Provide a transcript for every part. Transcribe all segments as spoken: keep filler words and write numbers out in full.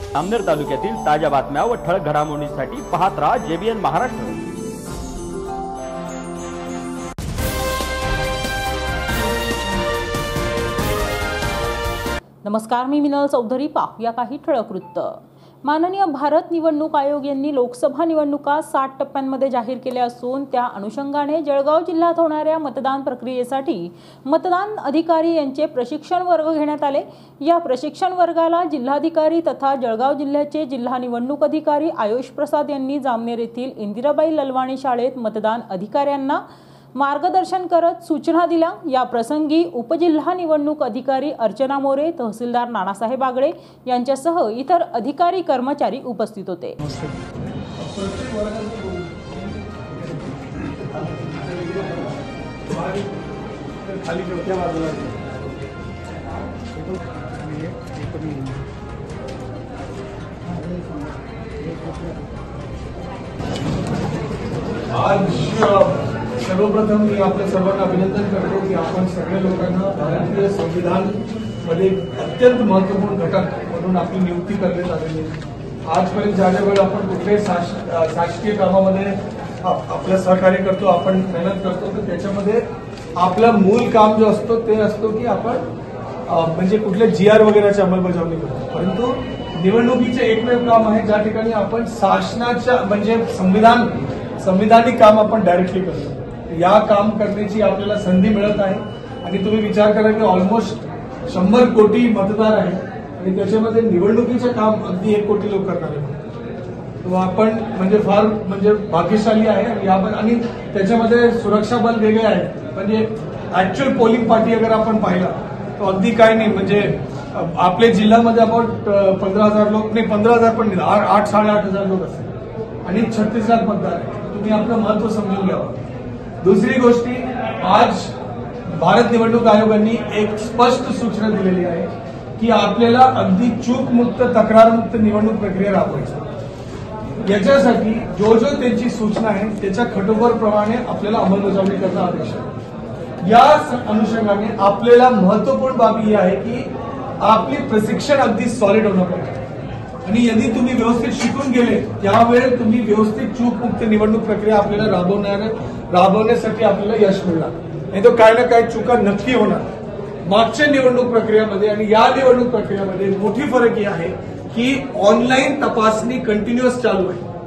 अमनेर तालुक्यातील ताज्या बातम्या व ठळक घडामोडींसाठी पाहत राहा जेबीएन महाराष्ट्र। नमस्कार, मी मिनल चौधरी। पाहूया काही ठळक वृत्त। माननीय भारत निवडणूक आयोग यांनी लोकसभा निवडणुका साठ टप्प्यांमध्ये जाहीर केल्या असून त्या अनुषंगाने जळगाव जिल्ह्यात होणाऱ्या मतदान प्रक्रियेसाठी मतदान अधिकारी यांचे प्रशिक्षण वर्ग घेण्यात आले। या प्रशिक्षण वर्गाला जिल्हाधिकारी तथा जळगाव जिल्ह्याचे जिल्हा निवडणूक अधिकारी आयुष प्रसाद यांनी जामनेर येथील इंदिराबाई ललवाणी शाळेत मतदान अधिकाऱ्यांना मार्गदर्शन करत सूचना दिल्या। या प्रसंगी उपजिल्हा निवडणूक अधिकारी अर्चना मोरे, तहसीलदार नानासाहेब आगळे यांच्यासह इतर अधिकारी कर्मचारी उपस्थित होते। सर्वप्रथम मी आपल्या सर्वांना अभिनंदन करतो की आपण सगळ्या लोकांना भारतीय संविधान मध्ये अत्यंत महत्वपूर्ण घटक म्हणून आपली नियुक्ती करण्यात आलेली आहे। आजपर्यंत ज्या ज्या वेळेला आपण कुठल्याही शासकीय कामामध्ये आपलं सहकार्य करतो, आपण मेहनत करतो, तर त्याच्यामध्ये आपलं मूल काम जो असतो ते असतो की आपण म्हणजे कुठल्या जी आर वगैरेची अंमलबजावणी करतो, परंतु निवडणुकीचे एकमेव काम आहे ज्या ठिकाणी आपण शासनाच्या म्हणजे संविधान संविधानिक काम आपण डायरेक्टली करतो। या काम करण्याची आपल्याला संधी मिळत आहे आणि तुम्ही विचार करा की ऑलमोस्ट शंभर कोटी मतदार आहेत आणि त्याच्यामध्ये निवडणुकीचं काम अगदी एक कोटी लोक करणार आहेत। तो आपण म्हणजे फार म्हणजे भाग्यशाली आहे यावर। आणि त्याच्यामध्ये सुरक्षा बल वेगळे आहेत, म्हणजे ऍक्च्युअल पोलिंग पार्टी अगर आपण पाहिला तर अगदी काय नाही, म्हणजे आपल्या जिल्ह्यामध्ये अबाउट पंधरा हजार लोक नाही, पंधरा हजार पण नाही, आठ साडेआठ हजार लोक असतील आणि छत्तीस लाख मतदार आहेत। तुम्ही आपलं महत्व समजून घ्यावं। दुसरी गोष्टी, आज भारत निवडणूक आयोगाने एक स्पष्ट सूचना दिलेली आहे की आपल्याला अगदी चूकमुक्त तक्रारमुक्त निवडणूक प्रक्रिया राबवायची। याच्यासाठी जो जो त्यांची सूचना आहे त्याच्या खटोपरप्रमाणे आपल्याला अंमलबजावणी करणं आवश्यक आहे। या अनुषंगाने आपल्याला महत्वपूर्ण बाब ही आहे की आपली प्रशिक्षण अगदी सॉलिड होणं पाहिजे आणि यदि तुम्ही व्यवस्थित शिकून गेले त्यावेळेस तुम्ही व्यवस्थित चूकमुक्त निवडणूक प्रक्रिया आपल्याला राबवणार राबवण्यासाठी आपल्याला यश मिळणार, नाही तर काय ना काय चुका नक्की होणार। मागच्या निवडणूक प्रक्रियेमध्ये आणि या निवडणूक प्रक्रियेमध्ये मोठी फरक ही आहे की ऑनलाईन तपासणी कंटिन्युअस चालू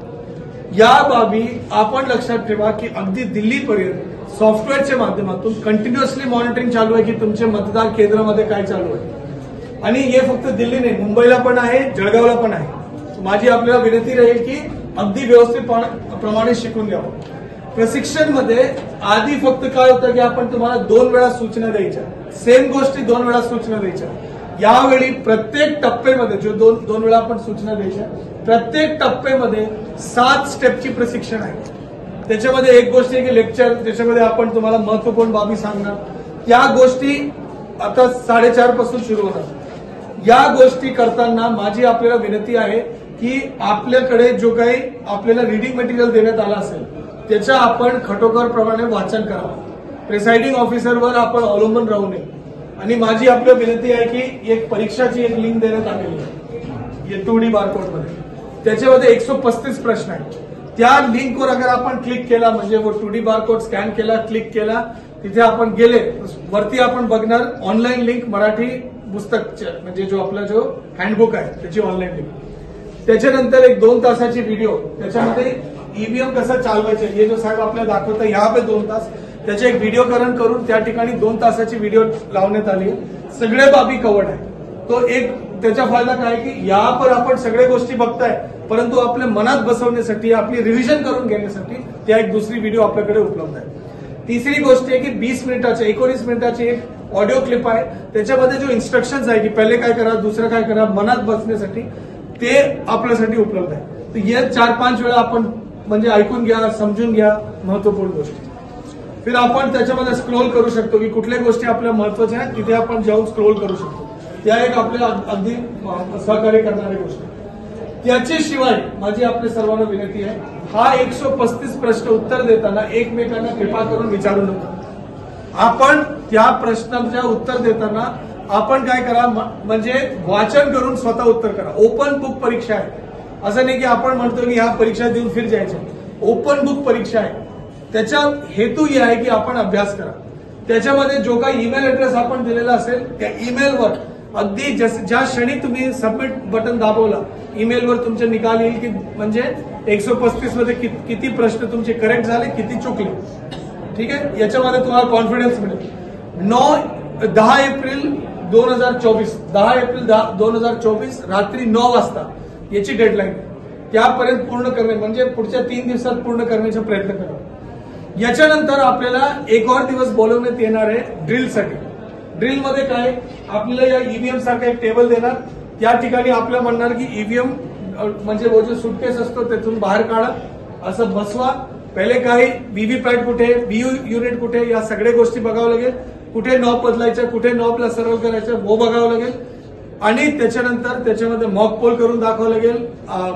आहे। या बाबी आपण लक्षात ठेवा की अगदी दिल्लीपर्यंत सॉफ्टवेअरच्या माध्यमातून कंटिन्युअसली मॉनिटरिंग चालू आहे की तुमच्या मतदान केंद्रामध्ये काय चालू आहे। आणि हे फक्त दिल्ली नाही, मुंबईला पण आहे, जळगावला पण आहे। माझी आपल्याला विनंती राहील की अगदी व्यवस्थित प्रमाणे शिकून घ्यावं। प्रशिक्षण मध्ये आधी फक्त काय होतं की आपण तुम्हाला दोन वेळा सूचना द्यायच्या, सेम गोष्टी दोन वेळा सूचना द्यायच्या। यावेळी प्रत्येक टप्प्यामध्ये जो दोन दोन वेळा आपण सूचना द्यायच्या, प्रत्येक टप्प्यामध्ये सात स्टेपची प्रशिक्षण आहे। त्याच्यामध्ये एक गोष्ट आहे की लेक्चर, त्याच्यामध्ये आपण तुम्हाला महत्वपूर्ण बाबी सांगणार। त्या गोष्टी आता साडेचार पासून सुरू होणार। या गोष्टी करताना माझी आपल्याला विनंती आहे की आपल्याकडे जो काही आपल्याला रिडिंग मटेरियल देण्यात आलं असेल त्याच्या आपण खटोकर प्रमाणे वाचन करावं। प्रिसाइडिंग ऑफिसरवर आपण अवलंबून राहू नये। आणि माझी आपल्याला विनंती आहे की एक परीक्षाची एक लिंक देण्यात आलेली आहे टू डी बारकोड मध्ये, त्याच्यामध्ये एकशे पस्तीस प्रश्न आहेत। त्या लिंकवर अगर आपण क्लिक केला म्हणजे टू डी बारकोड स्कॅन केला, क्लिक केला, तिथे आपण गेले वरती आपण बघणार ऑनलाईन लिंक मराठी पुस्तक म्हणजे जो आपला जो हँडबुक आहे त्याची ऑनलाईन लिंक। त्याच्यानंतर एक दोन तासाची व्हिडिओ, त्याच्यामध्ये ईव्हीएम कसं चालवायचं हे जो साहेब आपल्याला दाखवतं या पे दोन तास त्याचे एक व्हिडिओकरण करून त्या ठिकाणी दोन तासाची व्हिडिओ लावण्यात आली। सगळे बाबी कव्हर्ड आहे। तो एक त्याचा फायदा काय की यावर आपण सगळ्या गोष्टी बघताय, परंतु आपल्या मनात बसवण्यासाठी आपली रिव्हिजन करून घेण्यासाठी त्या एक दुसरी व्हिडिओ आपल्याकडे उपलब्ध आहे। तिसरी गोष्ट आहे की वीस मिनिटाची एकोणीस मिनिटाची एक ऑडिओ क्लिप आहे, त्याच्यामध्ये जो इन्स्ट्रक्शन्स आहे की पहिले काय करा, दुसरं काय करा, मनात बसण्यासाठी ते आपल्यासाठी उपलब्ध आहे। तर हे चार पाच वेळा आपण म्हणजे ऐकून घ्या, समजून घ्या महत्वपूर्ण गोष्टी। फिर आपण त्याच्यामध्ये स्क्रोल करू शकतो की कुठल्या गोष्टी आपल्या महत्वाच्या आहेत तिथे आपण जाऊन स्क्रोल करू शकतो। त्या एक आपल्या अगदी सहकार्य करणारी गोष्ट। त्याच्याशिवाय माझी आपल्या सर्वांना विनंती आहे, हा एकशे पस्तीस प्रश्न उत्तर देताना एकमेकांना कृपा करून विचारू नका। आपण त्या प्रश्नांच्या उत्तर देताना आपण काय करा म्हणजे वाचन करून स्वतः उत्तर करा. ओपन बुक परीक्षा आहे. असं नाही की आपण म्हणतो की ह्या परीक्षा देऊन फिर जायच्या. ओपन बुक परीक्षा आहे. त्याचा हेतू ही आहे की आपण अभ्यास करा. त्याच्यामध्ये जो काही ईमेल ऍड्रेस आपण दिलेला असेल त्या ईमेलवर अगदी ज्या क्षणी तुम्ही सबमिट बटन दाबवला ईमेलवर तुमचे निकाल येईल की म्हणजे एकशे पस्तीस मध्ये किती प्रश्न तुमचे करेक्ट झाले, किती चुकले. ठीक आहे. याच्यामध्ये तुम्हाला कॉन्फिडन्स मिळेल. नऊ दहा एप्रिल दोन हजार चोवीस दहा एप्रिल दोन हजार चोवीस रात्री नऊ वाजता याची डेडलाईन. त्यापर्यंत पूर्ण करणे म्हणजे पुढच्या तीन दिवसात पूर्ण करण्याचा प्रयत्न करा. याच्यानंतर आपल्याला एक और दिवस बोलवण्यात येणार आहे ड्रिलसाठी. ड्रिलमध्ये काय आपल्याला या ईव्हीएम सारखा एक टेबल देणार. त्या ठिकाणी आपल्याला म्हणणार की ईव्हीएम म्हणजे वो जो सुटकेस असतो त्यातून बाहेर काढा, असं बसवा. पहिले काही व्हीव्हीपॅट कुठे, बीयू युनिट कुठे, या सगळ्या गोष्टी बघावं लागेल. कुठे नॉब बदलायच्या, कुठे नॉबला सरळ करायचं वो बघावं लागेल. आणि त्याच्यानंतर त्याच्यामध्ये मॉक पोल करून दाखवावं लागेल.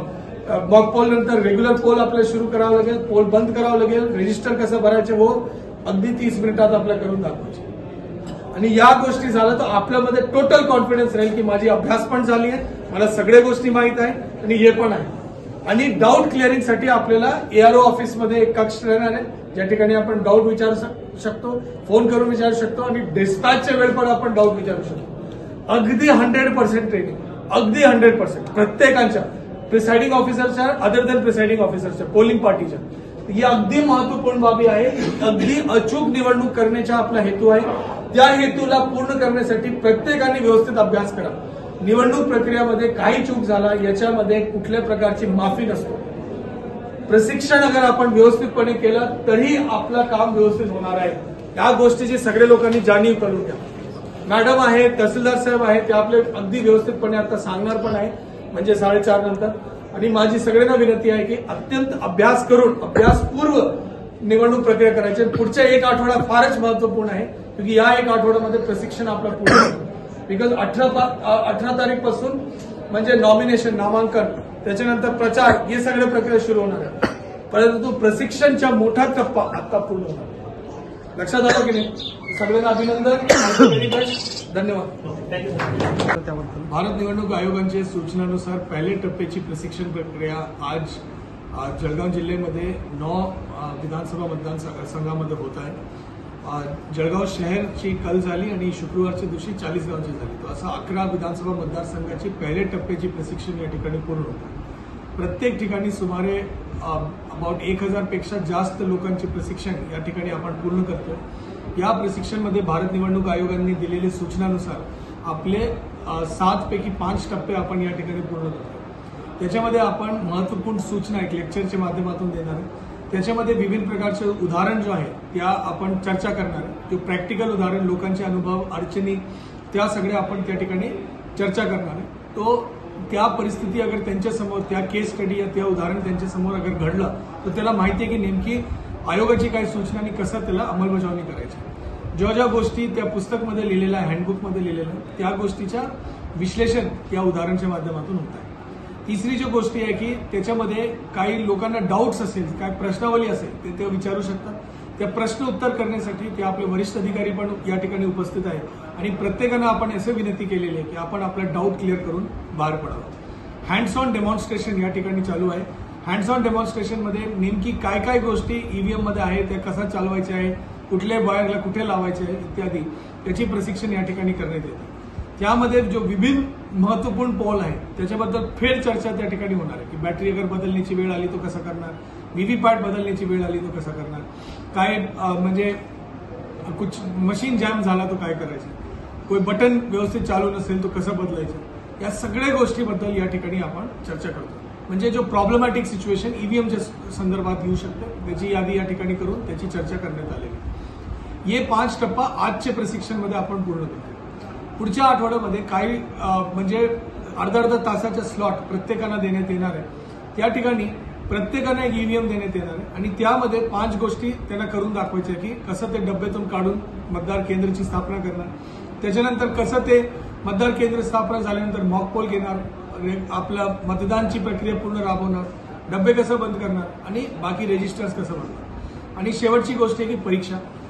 मॉक पोल नंतर रेग्युलर पोल आपल्याला सुरू करावं लागेल. पोल बंद करावं लागेल. रजिस्टर कसं भरायचं वो अगदी तीस मिनिटात आपल्याला करून दाखवायचे. आणि या गोष्टी झाल्या तर आपल्यामध्ये टोटल कॉन्फिडन्स राहील की माझी अभ्यास पण झाली आहे, मला सगळ्या गोष्टी माहित आहे आणि हे पण आहे. आणि डाऊट क्लिअरिंगसाठी आपल्याला एआरओ ऑफिसमध्ये एक कक्ष राहणार आहे ज्या ठिकाणी आपण डाऊट विचारू शकतो, फोन करून विचारू शकतो आणि डिस्पॅचच्या वेळ पण आपण डाऊट विचारू शकतो. अगदी हंड्रेड पर्सेंट ट्रेनिंग, अगदी हंड्रेड पर्सेंट प्रत्येकाच्या प्रिसाइडिंग ऑफिसरच्या अदर दॅन प्रिसाइडिंग ऑफिसरच्या पोलिंग पार्टीच्या. ही अगदी महत्वपूर्ण बाबी आहे. अगदी अचूक निवडणूक करण्याचा आपला हेतू आहे. त्या हेतूला पूर्ण करण्यासाठी प्रत्येकाने व्यवस्थित अभ्यास करा. निवडणूक प्रक्रियामध्ये काही चूक झाला याच्यामध्ये कुठल्या प्रकारची माफी नसतो. प्रशिक्षण अगर आपण व्यवस्थितपणे केलं तरी आपलं काम व्यवस्थित होणार आहे. या गोष्टीची सगळ्या लोकांनी जाणीव करून घ्या. मॅडम आहे, तहसीलदार साहेब आहे, ते आपले अगदी व्यवस्थितपणे आता सांगणार पण आहे म्हणजे साडेचार नंतर. आणि माझी सगळ्यांना विनंती आहे की अत्यंत अभ्यास करून अभ्यासपूर्व निवडणूक प्रक्रिया करायची. पुढच्या एक आठवडा फारच महत्वपूर्ण आहे क्योंकि या एक आठवड्यामध्ये प्रशिक्षण आपलं पूर्ण होतं. बिकॉज अठरा अठरा तारीख पासून म्हणजे नॉमिनेशन नामांकन त्याच्यानंतर प्रचार हे सगळे प्रक्रिया सुरू होणार आहे. परंतु प्रशिक्षणचा मोठा टप्पा आता पूर्ण होणार. लक्षात आलं की नाही. सगळ्यांना अभिनंदन. धन्यवाद. भारत निवडणूक आयोगाच्या सूचनानुसार पहिल्या टप्प्याची प्रशिक्षण प्रक्रिया आज जळगाव जिल्ह्यामध्ये नौ विधानसभा मतदारसंघामध्ये होत आहे. जळगाव शहरची कल झाली आणि शुक्रवारच्या दिवशी चाळीस गावची झाली. तर असं अकरा विधानसभा मतदारसंघाची पहिल्या टप्प्याची प्रशिक्षण या ठिकाणी पूर्ण होतं. प्रत्येक ठिकाणी सुमारे अबाउट एक हजार पेक्षा जास्त लोकांचे प्रशिक्षण या ठिकाणी आपण पूर्ण करतोय. या प्रशिक्षणमध्ये भारत निवडणूक आयोगाने दिलेल्या सूचनानुसार आपले सात पैकी पाच टप्पे आपण या ठिकाणी पूर्ण करतो. त्याच्यामध्ये आपण महत्वपूर्ण सूचना एक लेक्चरच्या माध्यमातून देणार आहे. त्याच्यामध्ये विविध प्रकारचे उदाहरण जो आहे त्या आपण चर्चा करणार आहे. जो प्रॅक्टिकल उदाहरण लोकांचे अनुभव अडचणी त्या सगळ्या आपण त्या ठिकाणी चर्चा करणार आहे. तो त्या परिस्थिती अगर त्यांच्यासमोर त्या केस स्टडी या त्या उदाहरण त्यांच्यासमोर अगर घडलं तर त्याला माहिती आहे की नेमकी आयोगाची काय सूचना आणि कसं त्याला अंमलबजावणी करायची. ज्या ज्या गोष्टी त्या पुस्तकमध्ये लिहिलेल्या आहे, हँडबुकमध्ये लिहिलेल्या आहे, त्या गोष्टीच्या विश्लेषण या उदाहरणाच्या माध्यमातून होत आहे. तिसरी जी गोष्टी आहे की त्याच्यामध्ये काही लोकांना डाऊट्स असेल, काय प्रश्नावली असेल ते ते विचारू शकतात. त्या प्रश्न उत्तर करण्यासाठी ते आपले वरिष्ठ अधिकारी पण या ठिकाणी उपस्थित आहेत आणि प्रत्येकानं आपण असे विनंती केलेली आहे की आपण आपला डाऊट क्लिअर करून बाहेर पडावं. हँड्स ऑन डेमॉन्स्ट्रेशन या ठिकाणी चालू आहे. हँड्स ऑन डेमॉन्स्ट्रेशनमध्ये नेमकी काय काय गोष्टी ईव्हीएम मध्ये आहे, त्या कसा चालवायच्या आहे, कुठल्या वायरला कुठे लावायचे आहे इत्यादी त्याची प्रशिक्षण या ठिकाणी करण्यात येते. त्यामध्ये जो विभिन्न महत्वपूर्ण पोल आहे त्याच्याबद्दल फेर चर्चा त्या ठिकाणी होणार आहे की बॅटरी अगर बदलण्याची वेळ आली तो कसा करणार, व्हीव्हीपॅट बदलण्याची वेळ आली तो कसा करणार, काय म्हणजे कुछ मशीन जॅम झाला तो काय करायचं, कोई बटन व्यवस्थित चालू नसेल तो कसं बदलायचं, या सगळ्या गोष्टीबद्दल या ठिकाणी आपण चर्चा करतो. म्हणजे जो प्रॉब्लेमॅटिक सिच्युएशन ईव्हीएमच्या संदर्भात येऊ शकते त्याची यादी या ठिकाणी करून त्याची चर्चा करण्यात आलेली. हे पाच टप्पा आजच्या प्रशिक्षणमध्ये आपण पूर्ण करतो. पुढच्या आठवड्यामध्ये काही म्हणजे अर्धा अर्धा तासाच्या स्लॉट प्रत्येकाला देण्यात येणार आहे. त्या ठिकाणी प्रत्येकाने एक ईव्हीएम देण्यात येणार आहे आणि त्यामध्ये पाच गोष्टी त्यांना करून दाखवायच्या की कसं ते डब्यातून काढून मतदार केंद्राची स्थापना करणार, त्याच्यानंतर कसं ते मतदार केंद्र स्थापना झाल्यानंतर मॉक पोल घेणार, आपलं मतदानची प्रक्रिया पूर्ण राबवणार, डब्बे कसं बंद करणार आणि बाकी रजिस्टर्स कसं बनणार. आणि शेवटची गोष्ट आहे की परीक्षा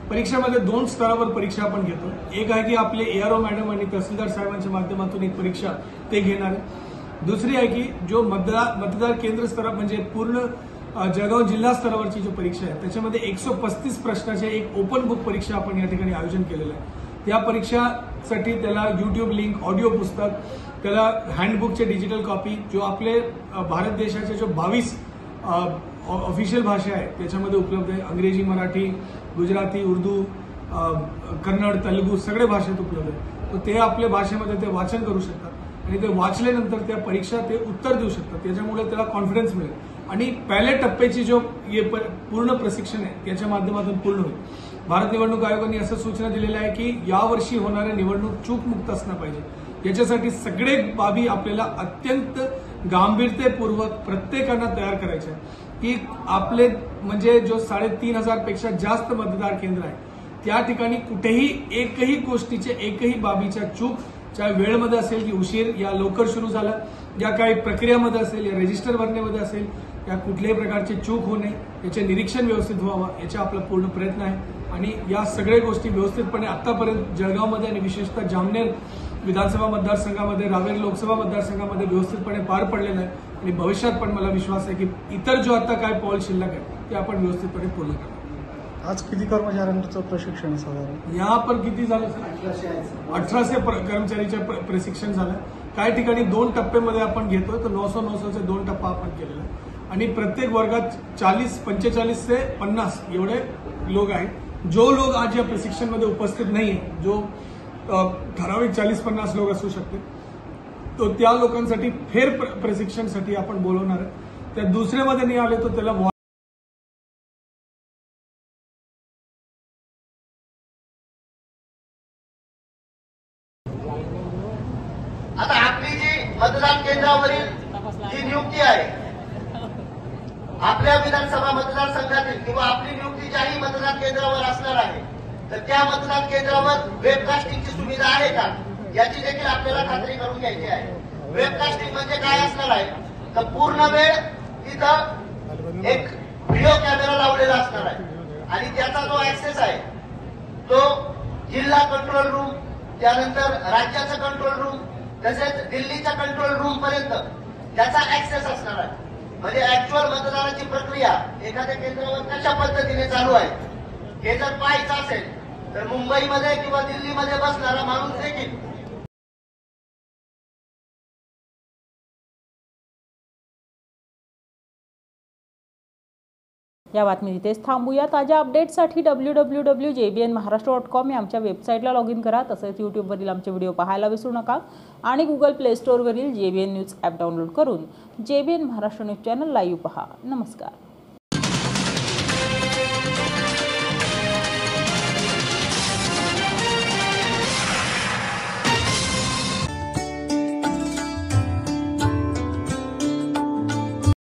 परीक्षेमध्ये दोन स्तरावर परीक्षा आपण घेतो. एक आहे की आपले एआरओ मॅडम आणि तहसीलदार साहेबांच्या माध्यमातून एक परीक्षा ते घेणार आहे. दुसरी आहे की जो मतदार मतदार केंद्र स्तरा म्हणजे पूर्ण जळगाव जिल्हा स्तरावरची जो परीक्षा आहे त्याच्यामध्ये एकशे पस्तीस प्रश्नाचे एक ओपन बुक परीक्षा आपण या ठिकाणी आयोजन केलेलं आहे. त्या परीक्षासाठी त्याला युट्यूब लिंक, ऑडिओ पुस्तक, त्याला हँडबुकचे डिजिटल कॉपी, जो आपले भारत देशाचे जो बावीस ऑफिशियल भाषा आहे त्याच्यामध्ये उपलब्ध आहे. अंग्रेजी, मराठी, गुजराती, उर्दू, कन्नड, तेलुगू सगळे भाषेत उपलब्ध आहे. तर ते आपल्या भाषेमध्ये ते वाचन करू शकतात आणि ते वाचल्यानंतर त्या परीक्षा ते उत्तर देऊ शकतात. त्याच्यामुळे त्याला कॉन्फिडन्स मिळेल आणि पहिल्या टप्प्याची जो पूर्ण प्रशिक्षण आहे त्याच्या माध्यमातून पूर्ण होईल. भारत निवडणूक आयोगाने असं सूचना दिलेल्या आहे की यावर्षी होणाऱ्या निवडणूक चूकमुक्त असणं पाहिजे. याच्यासाठी सगळे बाबी आपल्याला अत्यंत गांभीर्यपूर्वक प्रत्येकांना तयार करायचे आहे की आपले म्हणजे जो साडेतीन हजार पेक्षा जास्त मतदार केंद्र आहे त्या ठिकाणी कुठेही एकही गोष्टीचे एकही बाबीच्या चूक, चाहे वेळेमध्ये असेल की उशीर, या लवकर सुरू झाला, या काही प्रक्रियामध्ये असेल, या रजिस्टर भरण्यामध्ये असेल, या कुठल्याही प्रकारची चूक होणे याचे निरीक्षण व्यवस्थित व्हावं याचा आपला पूर्ण प्रयत्न आहे. आणि या सगळ्या गोष्टी व्यवस्थितपणे आतापर्यंत जळगावमध्ये आणि विशेषतः जामनेर विधानसभा मतदारसंघामध्ये, रावेर लोकसभा मतदारसंघामध्ये व्यवस्थितपणे पार पडलेलं आहे आणि भविष्यात पण मला विश्वास आहे की इतर जो आता काय पाऊल शिल्लक आहे ते आपण व्यवस्थितपणे पूर्ण करणार. आज किती कर्मचाऱ्यांचं प्रशिक्षण साधारण? यहाँ पर किती झालं सर? अठराशे कर्मचारीचं प्रशिक्षण झालं. काही ठिकाणी दोन टप्प्यामध्ये आपण घेतोय, तर नऊशे नऊशेचे दोन टप्पा आपण केलेला आहे आणि प्रत्येक वर्गात चाळीस पंचेचाळीस ते पन्नास एवढे लोक आहेत. जो लोक आज या प्रशिक्षणमध्ये उपस्थित नाही आहे, जो ठराविक चाळीस पन्नास लोक असू शकते, तो त्या लोकांसाठी फेर प्रशिक्षणसाठी आपण बोलवणार आहे. त्या दुसऱ्यामध्ये नाही आले तर त्याला आता आपली जी मतदान केंद्रावरील जी नियुक्ती आहे आपल्या विधानसभा मतदारसंघातील किंवा आपली नियुक्ती ज्याही मतदान केंद्रावर असणार आहे तर त्या मतदान केंद्रावर वेबकास्टिंगची सुविधा आहे का याची देखील आपल्याला खात्री करून घ्यायची आहे. वेबकास्टिंग म्हणजे काय असणार आहे तर पूर्ण वेळ तिथं एक व्हिडिओ कॅमेरा लावलेला असणार आहे आणि त्याचा जो ऍक्सेस आहे तो जिल्हा कंट्रोल रूम, त्यानंतर राज्याचं कंट्रोल रूम, तसेच दिल्लीच्या कंट्रोल रूम पर्यंत त्याचा ऍक्सेस असणार आहे. म्हणजे ऍक्च्युअल मतदानाची प्रक्रिया एखाद्या केंद्रावर कशा पद्धतीने चालू आहे हे जर पाहायचं असेल तर मुंबईमध्ये किंवा दिल्लीमध्ये बसणारा माणूस देखील या बातमी इथेच थांबूया. ताज्या अपडेट्ससाठी W W W J B N Maharashtra dot com या आमच्या वेबसाईटला लॉग इन करा. तसेच यूट्यूबवरील आमचे व्हिडिओ पाहायला विसरू नका आणि गुगल प्ले स्टोअरवरील J B N news app download करून J B N Maharashtra news channel live पहा. नमस्कार.